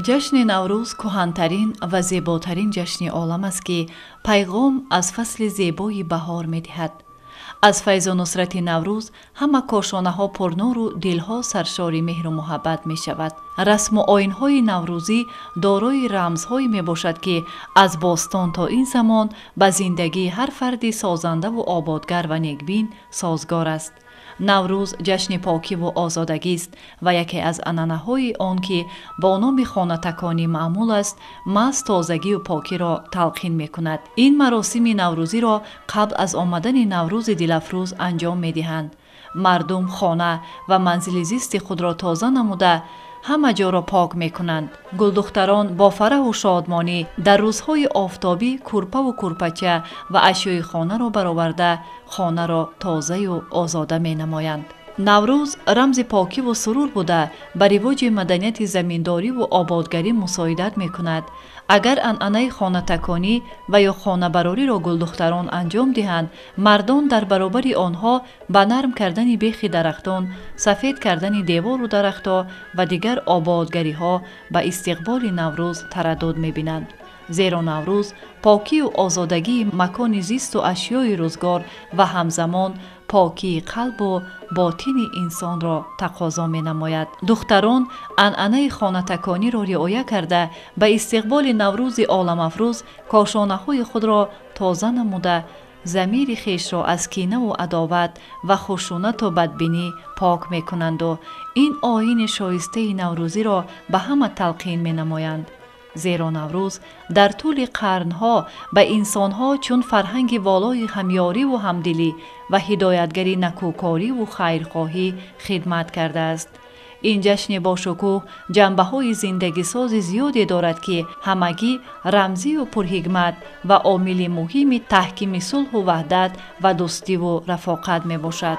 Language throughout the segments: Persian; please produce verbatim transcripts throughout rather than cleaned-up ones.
ҷашни наврӯз кӯҳантарин ва зеботарин ҷашни олам аст, ки пайғом аз фасли зебои баҳор медиҳад. аз файзу нусрати наврӯз ҳама кошонаҳо пурнуру дилҳо саршори меҳру муҳаббат мешавад. расму оинҳои наврӯзӣ дорои рамзҳое мебошад, ки аз бостон то ин замон ба зиндагии ҳар фарди созандаву ободгар ва некбин созгор аст. наврӯз ҷашни покиву озодагист ва яке аз анъанаҳои он, ки бо номи хонатаконӣ маъмул аст, маҳз тозагию покиро талқин мекунад. ин маросими наврӯзиро қабл аз омадани наврӯзи дилафрӯз анҷом медиҳанд. мардум хона ва манзили зисти худро тоза намуда ҳама ҷоро пок мекунанд. гулдухтарон бо фараҳу шодмонӣ дар рӯзҳои офтобӣ курпаву курпача ва ашёи хонаро бароварда хонаро тозаю озода менамоянд. наврӯз рамзи покиву сурур буда ба ривоҷи маданияти заминдориву ободгарӣ мусоидат мекунад. агар анъанаи хонатаконӣ ва ё хонабарориро гулдухтарон анҷом диҳанд, мардон дар баробари онҳо ба нарм кардани бехи дарахтон, сафед кардани девору дарахтҳо ва дигар ободгариҳо ба истиқболи наврӯз тараддуд мебинанд. зеро наврӯз покию озодагии макони зисту ашёи рӯзгор ва ҳамзамон покии қалбу ботини инсонро тақозо менамояд. духтарон анъанаи хонатакониро риоя карда ба истиқболи наврӯзи оламафрӯз кошонаҳои худро тоза намуда замири хешро аз кинаву адоват ва хушунату бадбинӣ пок мекунанду ин оини шоистаи наврӯзиро ба ҳама талқин менамоянд. зеро наврӯз дар тӯли қарнҳо ба инсонҳо чун фарҳанги волои ҳамёриву ҳамдилӣ ва ҳидоятгари накӯкориву хайрхоҳӣ хидмат кардааст. ин ҷашни бошукӯҳ ҷанбаҳои зиндагисози зиёде дорад, ки ҳамагӣ рамзию пурҳикмат ва омили муҳими таҳкими сулҳу ваҳдат ва дӯстиву рафоқат мебошад.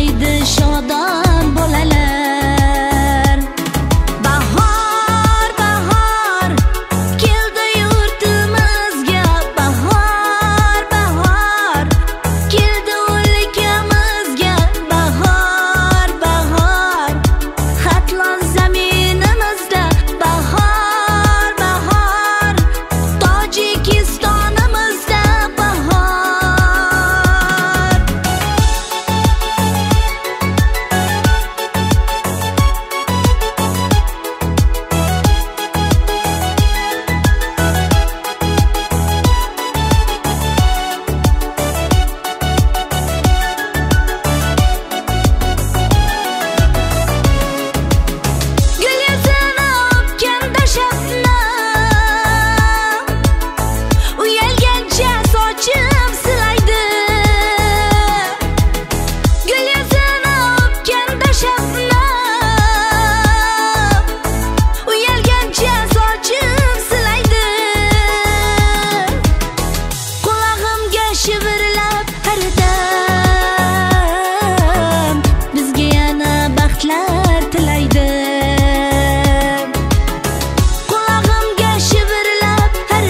Haydi şadan bolalar. Bahar bahar keldi yurtimizga. Bahar bahar keldi o'lkamizga. Bahar bahar xatlar zaminimizda. Bahar bahar Tojikistonimizda. Bahar gül yüzüne öpkende şebnem, uyalgancha sochim silaydi. Gül yüzüne öpkende şebnem, uyalgancha sochim silaydi. Qulog'imga shivirlab har dam bizga yana baxtlar tilaydi. Qulog'imga shivirlab har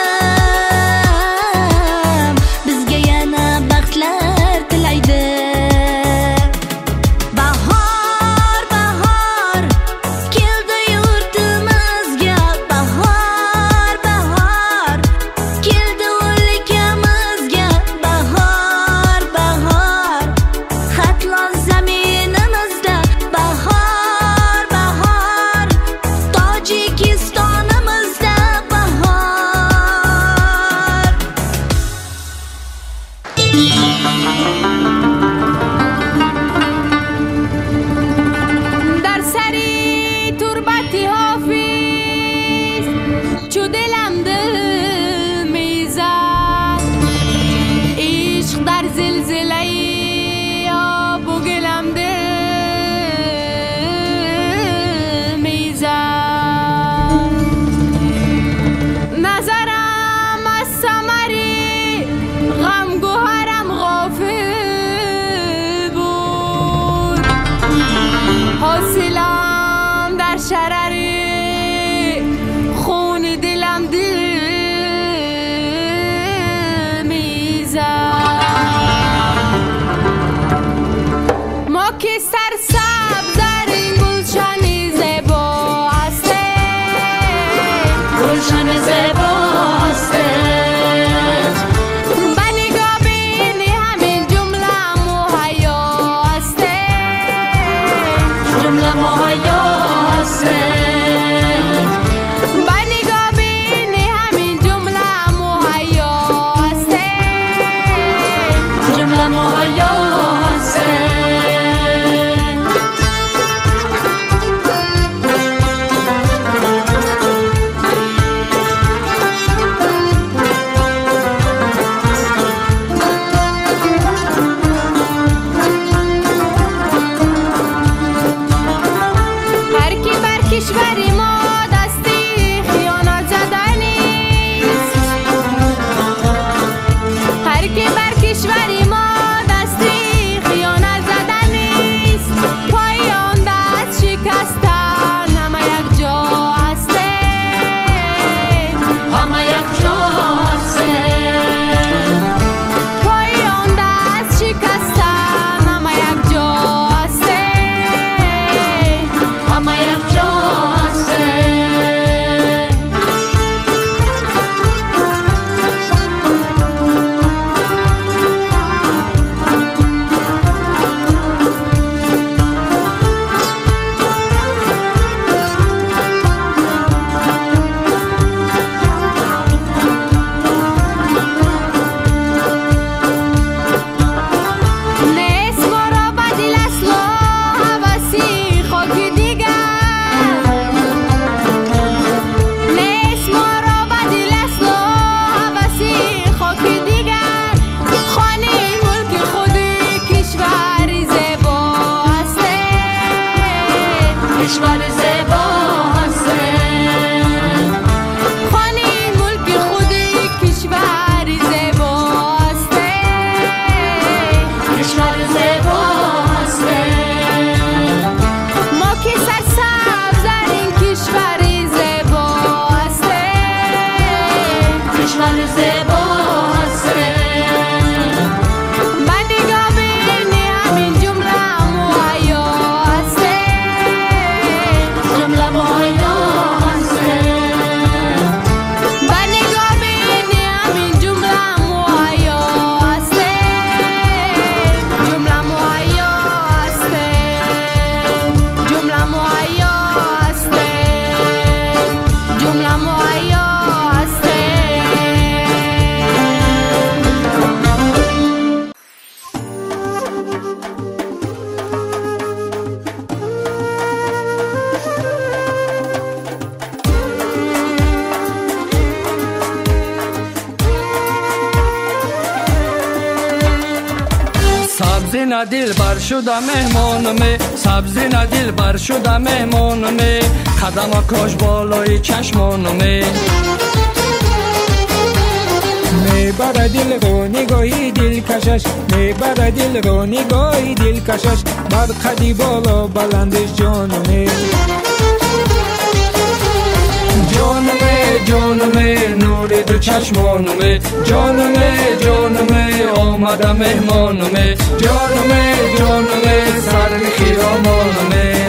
dam bizga yana baxtlar tilaydi. Bahor bahor keldi yurtimizga. Bahor bahor keldi o'lkamizga. Bahor bahor xatlar zaminimizda. Bahor bahor Tojikistonimizda. Bahor در سری تربتی حافظ چو دلم دل میزد. عشق در زلزله آب و گلم دل میزد. نظرم از ثمری غم گوهرم غافل بود. حاصلم در شرر خون دلم دل میزد. ما که سرسبز در این گلشن زیبا هستیم. گلشن زیبا هستیم. به نگاه بینی همین جمله مهیا هستیم. جمله مهیا هستیم. به نگاه بینی همین جمله مهیا هستیم. جمله مهیا هستیم. هر کی بر کشوری ما دستی خیانت زدنیست. هر کی بر کشوری ما دستی خیانت زدنیست. پایان دست شکستن همه یک جا هستیم. همه یک جا هستیم. پایان دست شکستن همه یک جا هستیم. همه یک جا هستیم. نیست ما را بدیل اصلا حوثی خاک دیگر. نیست ما را بدیل اصلا حوثی خاک دیگر. خانه ملک خودی کشور زیبا هستیم. کشور زیبا هستیم. خانه ملک خودی کشور زیبا هستیم. کشور زیبا هستیم. نه دل بر شده مهمانمه، سبزی نه دل بر شده مهمانمه، قدم کاش بالای چشمانمه. میبره دل رو نگاهی دل کشش، میبره دل رو نگاهی دل کشش، بر قدی بالا بلندش جانمه. جانمه جانمه نور دو چشمانمه، جانمه جانمه آمده مهمانمه، جانمه جانمه سر خیامانمه.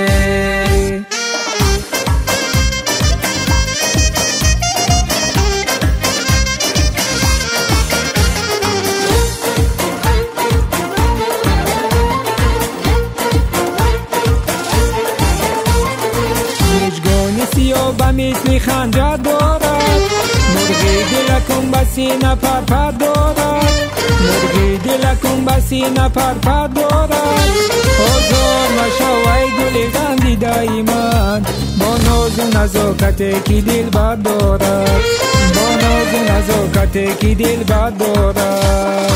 سیاه مثل خنجر دارد، مرغی دلکم بسی نپر پر دارد، مرغی دلکم بسی نپر پر دارد. آزار مشاوی گل غمدی دایمان، با ناز و نزاکت کی دل بر دارد، با ناز و نزاکت کی دل بر دارد.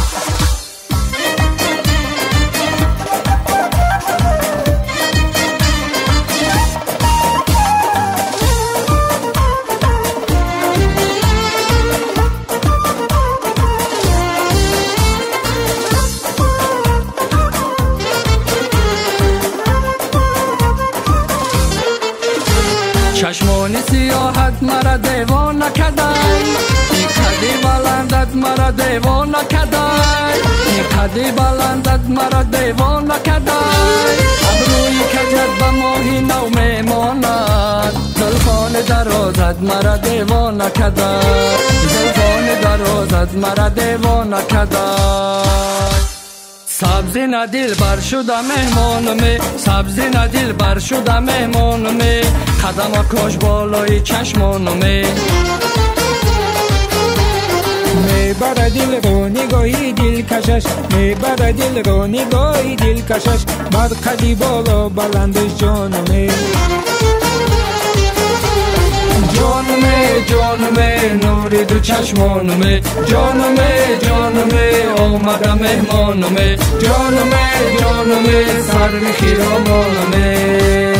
چشمان سیاحت مرا دیوانه کدای، این قدی بلندت مرا دیوانه کدای، این قدی بلندت مرا دیوانه کدای. ابروی کجت به ماهی نو میماند، زلفان درازت مرا دیوانه کدای، زلفان درازت مرا دیوانه کدای. سبزی نه دل بر شده مهمانمه، سبزی نه دل بر شده مهمانمه، قدم کاش بالای چشمانمه. میبره دل رو نگاهی دل کشش، میبره دل رو نگاهی دل کشش، بر قدی بالا بلندش جانمه. جانمه جانمه نور دو چشمانمه، جانمه جانمه آمده مهمانمه، جانمه جانمه سر خیامانمه.